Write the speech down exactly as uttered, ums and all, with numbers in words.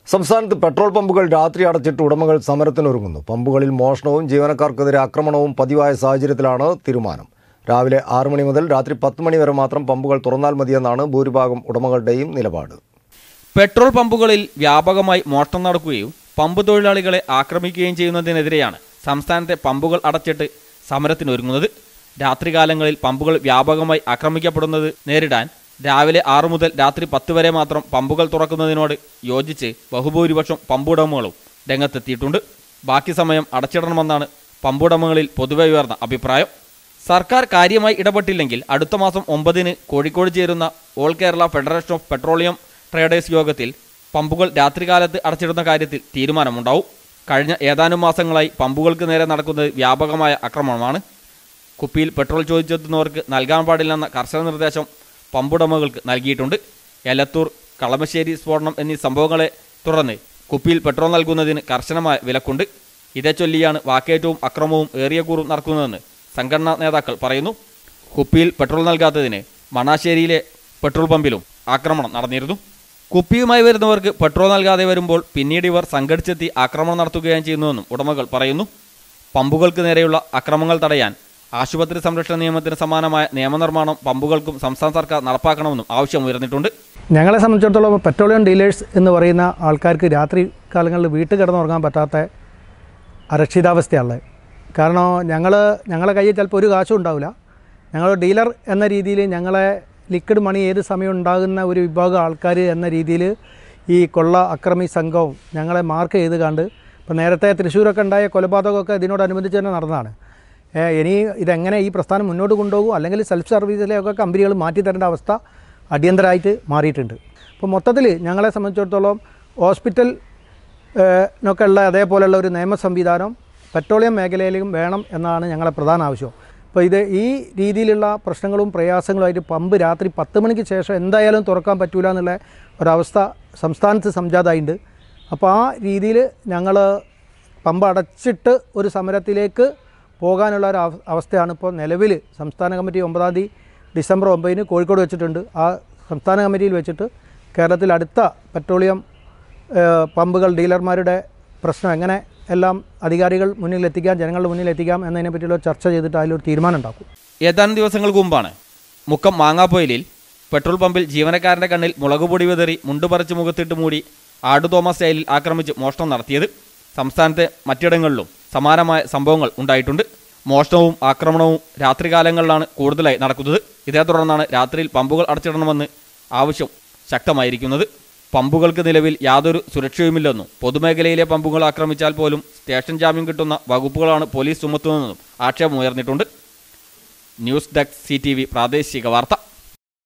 സംസ്ഥാനത്ത് പെട്രോൾ പമ്പുകൾ രാത്രി അടച്ചിട്ട് ഉടമകൾ സമരത്തിനൊരുങ്ങുന്നു. പമ്പുകളിൽ മോഷണവും ജീവനക്കാർക്കെതിരെ ആക്രമണവും പതിവായ സാഹചര്യത്തിലാണ് തീരുമാനം. രാവിലെ ആറ് മണി മുതൽ രാത്രി പത്ത് മണി വരെ മാത്രം പമ്പുകൾ തുറന്നാൽ മതിയെന്നാണ് ഭൂരിഭാഗം ഉടമകളുടെയും നിലപാട്. പെട്രോൾ പമ്പുകളിൽ വ്യാപകമായി മോഷണം നടക്കുകയും പമ്പ് തൊഴിലാളികളെ ആക്രമിക്കുകയും ചെയ്യുന്നതിനെതിരെയാണ് സംസ്ഥാനത്തെ പമ്പുകൾ അടച്ചിട്ട് സമരത്തിനൊരുങ്ങുന്നത്. രാത്രികാലങ്ങളിൽ പമ്പുകൾ വ്യാപകമായി ആക്രമിക്കപ്പെടുന്നത് നേരിടാൻ രാവിലെ ആറു മുതൽ രാത്രി പത്ത് വരെ മാത്രം പമ്പുകൾ തുറക്കുന്നതിനോട് യോജിച്ച് ബഹുഭൂരിപക്ഷം പമ്പുടമകളും രംഗത്തെത്തിയിട്ടുണ്ട്. ബാക്കി സമയം അടച്ചിടണമെന്നാണ് പമ്പുടമകളിൽ പൊതുവെ ഉയർന്ന അഭിപ്രായം. സർക്കാർ കാര്യമായി ഇടപെട്ടില്ലെങ്കിൽ അടുത്ത മാസം ഒമ്പതിന് കോഴിക്കോട് ചേരുന്ന all Kerala federation of petroleum traders യോഗത്തിൽ പമ്പുകൾ രാത്രികാലത്ത് അടച്ചിടുന്ന കാര്യത്തിൽ തീരുമാനമുണ്ടാവും. കഴിഞ്ഞ ഏതാനും മാസങ്ങളായി പമ്പുകൾക്ക് നേരെ നടക്കുന്നത് വ്യാപകമായ ആക്രമണമാണ്. കുപ്പിയിൽ പെട്രോൾ ചോദിച്ചെത്തുന്നവർക്ക് നൽകാൻ പാടില്ലെന്ന കർശന നിർദ്ദേശം പമ്പുടമകൾക്ക് നൽകിയിട്ടുണ്ട്. എലത്തൂർ, കളമശ്ശേരി സ്ഫോടനം എന്നീ സംഭവങ്ങളെ തുടർന്ന് കുപ്പിയിൽ പെട്രോൾ നൽകുന്നതിന് കർശനമായ വിലക്കുണ്ട്. ഇതേ ചൊല്ലിയാണ് വാക്കേറ്റവും അക്രമവും ഏറിയ കൂറും നടക്കുന്നതെന്ന് സംഘടനാ നേതാക്കൾ പറയുന്നു. കുപ്പിയിൽ പെട്രോൾ നൽകാത്തതിന് മണാശ്ശേരിയിലെ പെട്രോൾ പമ്പിലും ആക്രമണം നടന്നിരുന്നു. കുപ്പിയുമായി വരുന്നവർക്ക് പെട്രോൾ നൽകാതെ വരുമ്പോൾ പിന്നീട് ഇവർ സംഘടിച്ചെത്തി ആക്രമണം നടത്തുകയും ചെയ്യുന്നുവെന്നും ഉടമകൾ പറയുന്നു. പമ്പുകൾക്ക് നേരെയുള്ള അക്രമങ്ങൾ തടയാൻ ആശുപത്രി സംരക്ഷണ നിയമത്തിന് സമാനമായ നിയമനിർമ്മാണം പമ്പുകൾക്കും സംസ്ഥാന സർക്കാർ നടപ്പാക്കണമെന്നും ആവശ്യം ഉയർന്നിട്ടുണ്ട്. ഞങ്ങളെ സംബന്ധിച്ചിടത്തോളം പെട്രോളിയം ഡീലേഴ്സ് എന്ന് പറയുന്ന ആൾക്കാർക്ക് രാത്രി കാലങ്ങളിൽ വീട്ടിൽ കിടന്നുറങ്ങാൻ പറ്റാത്ത അരക്ഷിതാവസ്ഥയുള്ളത്. കാരണം ഞങ്ങൾ ഞങ്ങളെ കയ്യിൽ ചിലപ്പോൾ ഒരു കാശും ഉണ്ടാവില്ല. ഞങ്ങൾ ഡീലർ എന്ന രീതിയിൽ ഞങ്ങളെ ലിക്വിഡ് മണി ഏത് സമയം ഉണ്ടാകുന്ന ഒരു വിഭാഗം ആൾക്കാർ എന്ന രീതിയിൽ ഈ കൊള്ള അക്രമി സംഘവും ഞങ്ങളെ മാർക്ക് ചെയ്ത് കണ്ട് ഇപ്പോൾ നേരത്തെ തൃശ്ശൂരൊക്കെ ഉണ്ടായ കൊലപാതകമൊക്കെ ഇതിനോടനുബന്ധിച്ച് തന്നെ നടന്നതാണ്. ഇനി ഇതെങ്ങനെ ഈ പ്രസ്ഥാനം മുന്നോട്ട് കൊണ്ടുപോകും, അല്ലെങ്കിൽ സെൽഫ് സർവീസിലെയൊക്കെ കമ്പനികൾ മാറ്റി തരേണ്ട അവസ്ഥ അടിയന്തരമായിട്ട് മാറിയിട്ടുണ്ട്. അപ്പോൾ മൊത്തത്തിൽ ഞങ്ങളെ സംബന്ധിച്ചിടത്തോളം ഹോസ്പിറ്റൽ നൊക്കെ ഉള്ള അതേപോലെയുള്ള ഒരു നിയമ സംവിധാനം പെട്രോളിയം മേഖലയിലും വേണം എന്നാണ് ഞങ്ങളെ പ്രധാന ആവശ്യം. അപ്പോൾ ഇത് ഈ രീതിയിലുള്ള പ്രശ്നങ്ങളും പ്രയാസങ്ങളുമായിട്ട് പമ്പ് രാത്രി പത്ത് മണിക്ക് ശേഷം എന്തായാലും തുറക്കാൻ പറ്റില്ല എന്നുള്ള ഒരവസ്ഥ സംസ്ഥാനത്ത് സംജാതമായിട്ടുണ്ട്. അപ്പോൾ ആ രീതിയിൽ ഞങ്ങൾ പമ്പ് അടച്ചിട്ട് ഒരു സമരത്തിലേക്ക് പോകാനുള്ള ഒരു അവസ്ഥയാണ് ഇപ്പോൾ നിലവിൽ സംസ്ഥാന കമ്മിറ്റി ഒമ്പതാം തീയതി ഡിസംബർ ഒമ്പതിന് കോഴിക്കോട് വെച്ചിട്ടുണ്ട്. ആ സംസ്ഥാന കമ്മിറ്റിയിൽ വെച്ചിട്ട് കേരളത്തിൽ അടുത്ത പെട്രോളിയം പമ്പുകൾ ഡീലർമാരുടെ പ്രശ്നം എങ്ങനെ എല്ലാം അധികാരികൾ മുന്നിൽ എത്തിക്കാം, ജനങ്ങളുടെ മുന്നിൽ എത്തിക്കാം എന്നതിനെ പറ്റിയുള്ള ചർച്ച ചെയ്തിട്ട് അതിലൊരു തീരുമാനം ഉണ്ടാക്കും. ഏതാനും ദിവസങ്ങൾക്ക് മുമ്പാണ് മുക്കം മാങ്ങാപ്പൊയിലിൽ പെട്രോൾ പമ്പിൽ ജീവനക്കാരൻ്റെ കണ്ണിൽ മുളകുപൊടി വിതറി മുണ്ടുപറിച്ച് മുഖത്തിട്ട് മൂടി ആടുതോമ സ്റ്റൈലിൽ ആക്രമിച്ച് മോഷണം നടത്തിയത്. സംസ്ഥാനത്തെ മറ്റിടങ്ങളിലും സമാനമായ സംഭവങ്ങൾ ഉണ്ടായിട്ടുണ്ട്. മോഷണവും ആക്രമണവും രാത്രികാലങ്ങളിലാണ് കൂടുതലായി നടക്കുന്നത്. ഇതേ തുടർന്നാണ് രാത്രിയിൽ പമ്പുകൾ അടച്ചിടണമെന്ന് ആവശ്യം ശക്തമായിരിക്കുന്നത്. പമ്പുകൾക്ക് നിലവിൽ യാതൊരു സുരക്ഷയുമില്ലെന്നും പൊതുമേഖലയിലെ പമ്പുകൾ ആക്രമിച്ചാൽ പോലും സ്റ്റേഷൻ ജാമ്യം കിട്ടുന്ന വകുപ്പുകളാണ് പോലീസ് ചുമത്തുന്നതെന്നും ആക്ഷേപം ഉയർന്നിട്ടുണ്ട്. News desk C T V പ്രാദേശിക വാർത്ത.